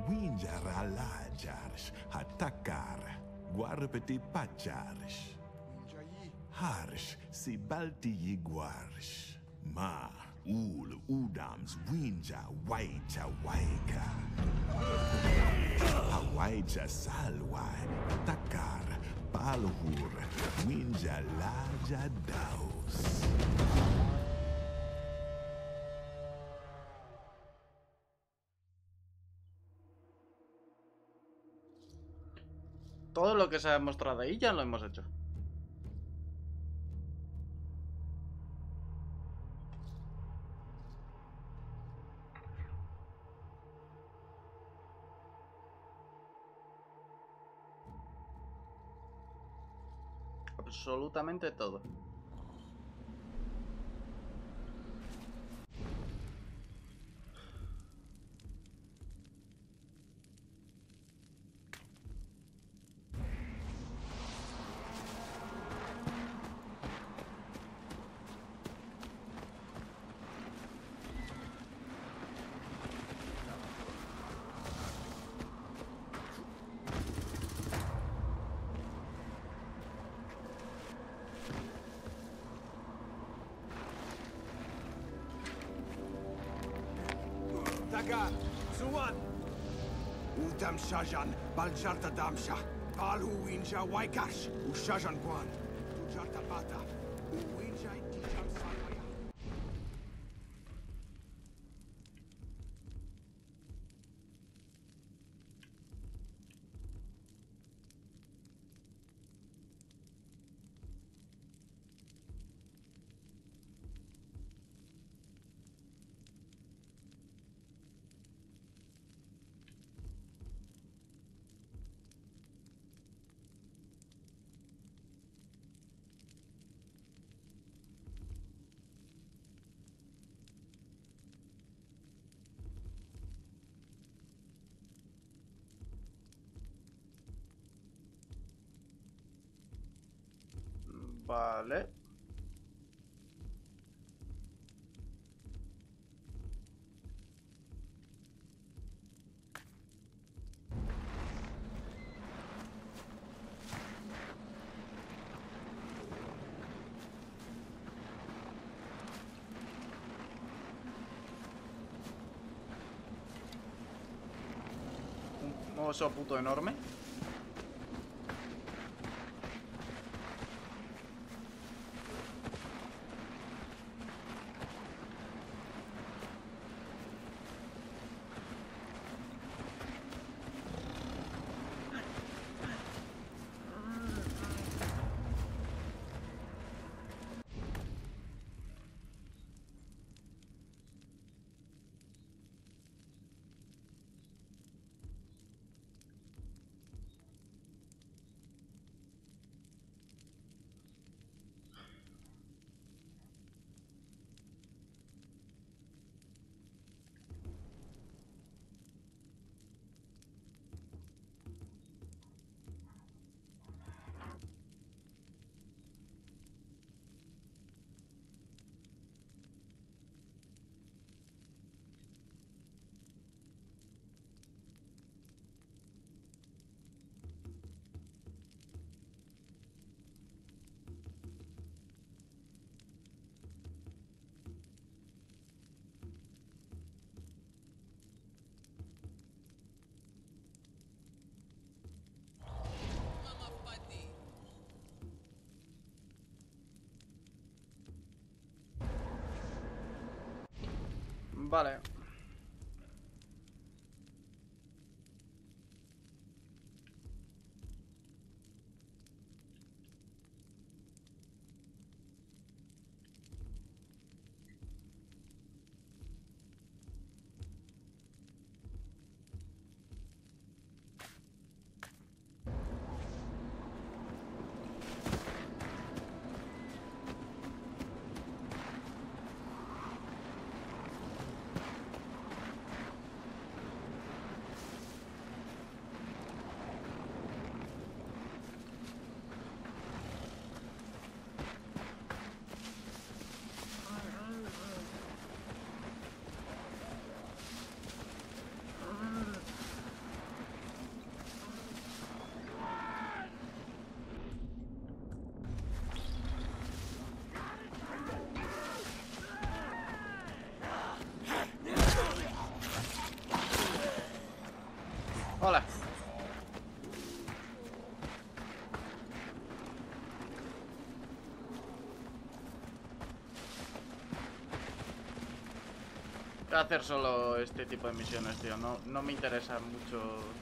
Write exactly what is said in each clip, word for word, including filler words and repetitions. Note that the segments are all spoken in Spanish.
Winjara lajars, hatakar, guarpeti pachars. Harsh, si balti yiguars. Ma, ul, udams, winja, waita, waika. Hawaija salwai, takar, palhur, winja laja daus. Todo lo que se ha mostrado ahí ya lo hemos hecho. Absolutamente todo. Daga, Suwan! Udam Shajan, Baljarta Damsha, Balu Winja Waikash, Ushajan Guan, Ujarta Bata, Uwinja Dijam Salwaya. Vale. Un oso puto enorme. Vale. Hola. Voy a hacer solo este tipo de misiones, tío. No, no me interesa mucho.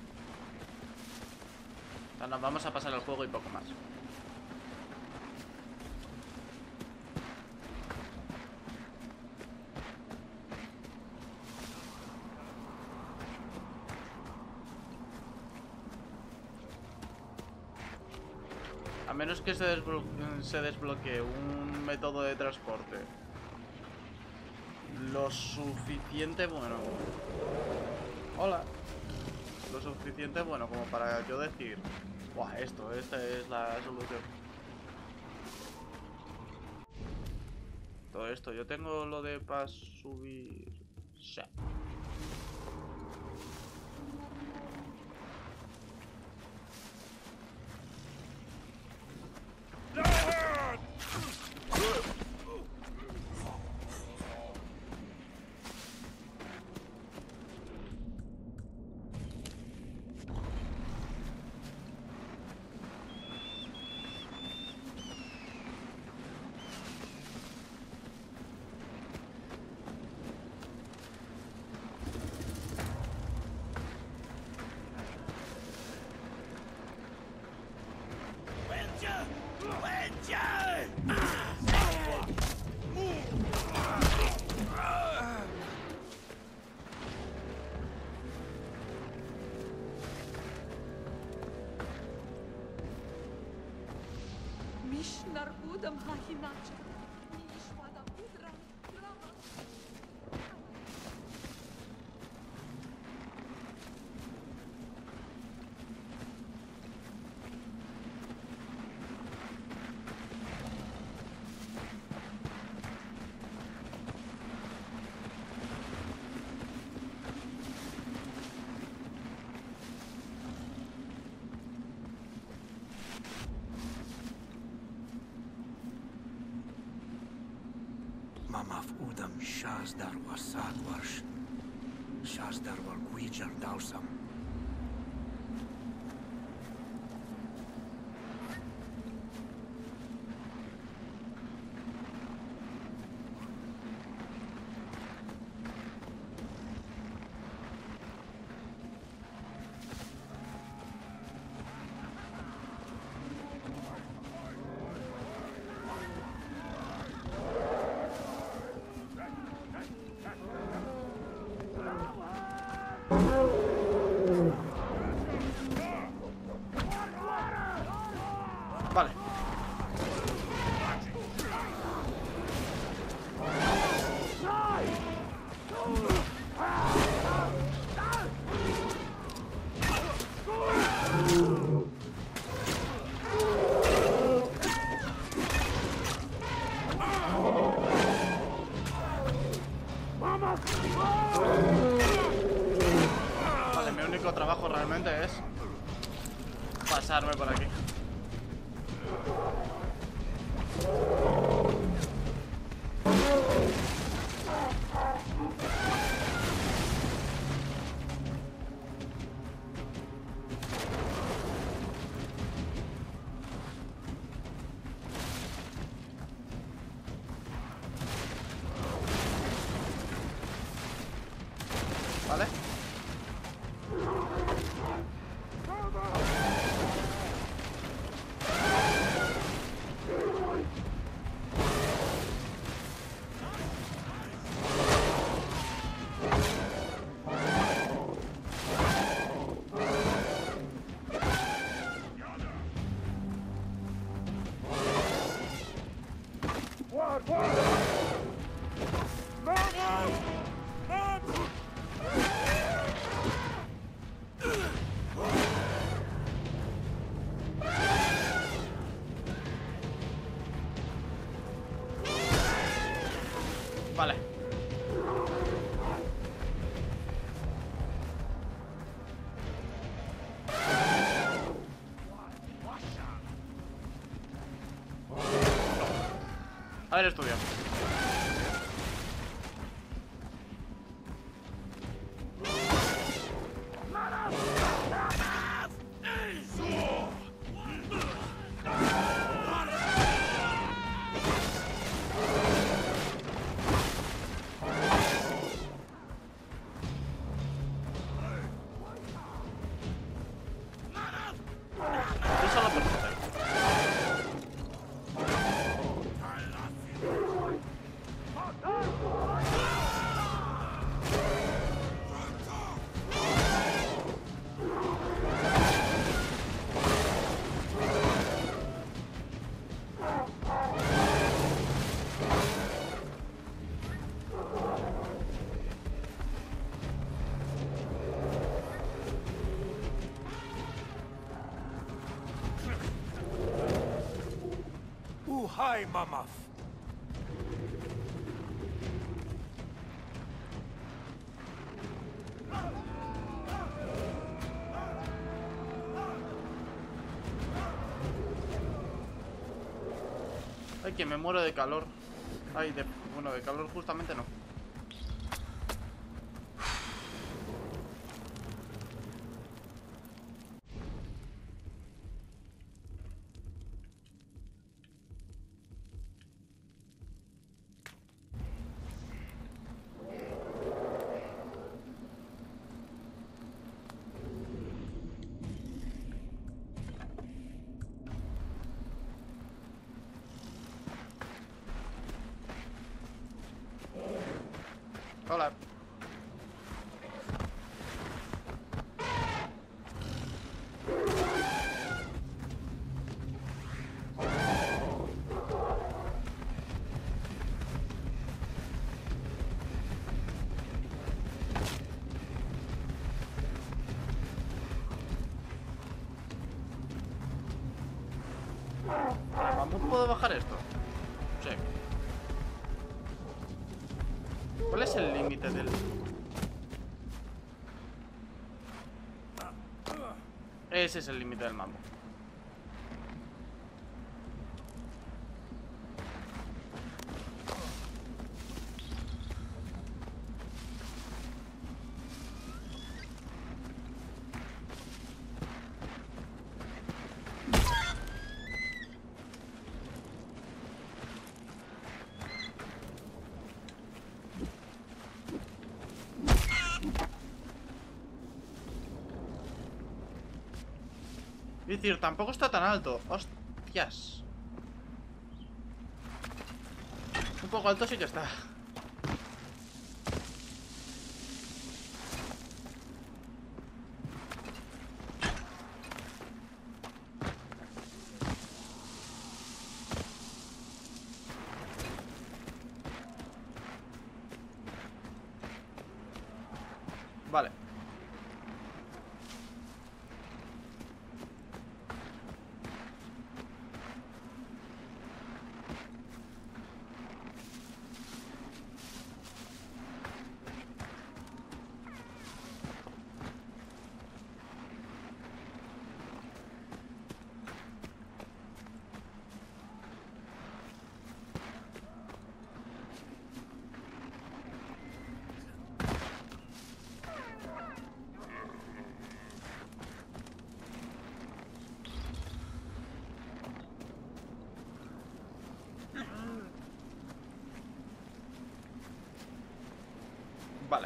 O sea, nos vamos a pasar el juego y poco más. A menos que se, desblo se desbloquee un método de transporte lo suficiente bueno. Hola. Lo suficiente bueno como para yo decir, buah, esto, esta es la solución. Todo esto, yo tengo lo de para subir. Sí. Mamaf udam Shazdar wasadwarsh. Shazdar wal Guijar Dalsam. Vale. Vale, mi único trabajo realmente es pasarme por aquí. ¿Vale? Vale. A ver, estudio. Hi, Mamaf. Ay, que me muero de calor. Ay, de... bueno, de calor justamente no. Hola. ¿Cómo puedo bajar esto? Check. ¿Cuál es el límite del...? Ese es el límite del mambo. Es decir, tampoco está tan alto. Hostias. Un poco alto sí que está. Vale. Vale.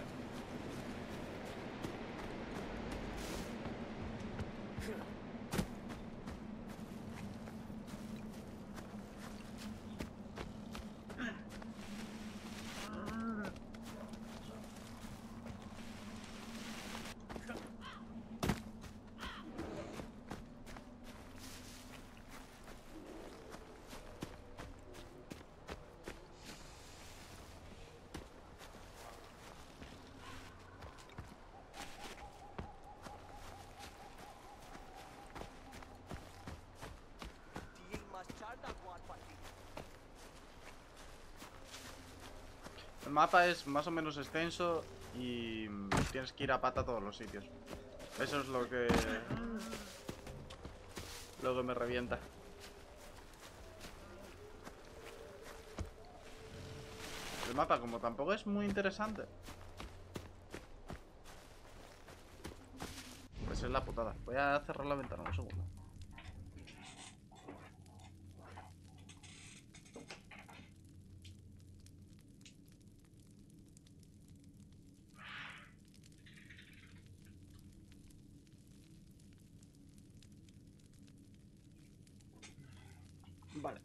El mapa es más o menos extenso y tienes que ir a pata a todos los sitios. Eso es lo que... lo que me revienta. El mapa, como tampoco es muy interesante, pues es la putada. Voy a cerrar la ventana un segundo. Vale.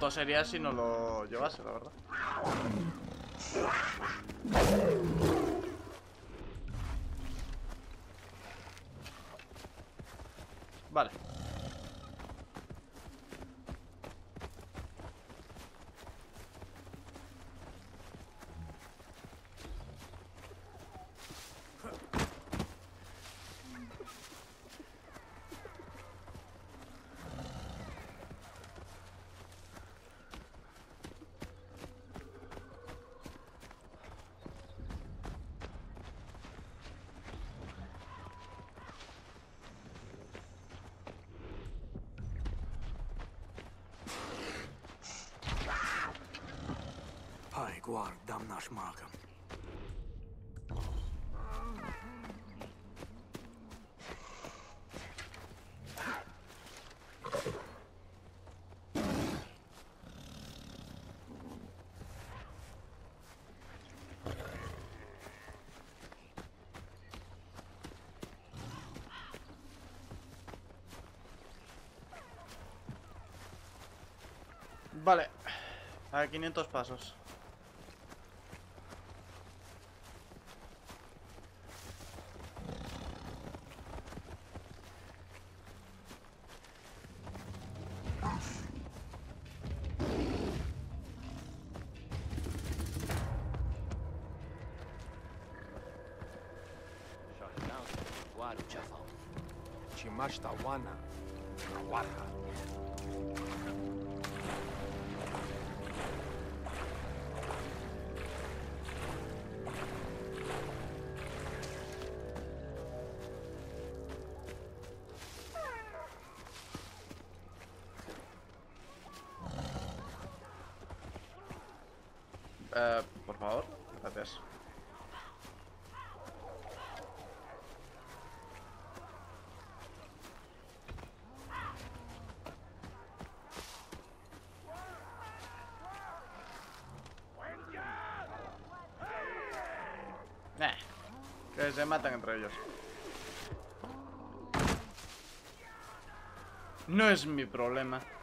tonto sería si no lo llevase, la verdad. Vale. Hai guard damnash magam. Vale. A quinientos pasos. Chimashta wana. Awarha. Eh, por favor, gracias. Eh, que se matan entre ellos. No es mi problema.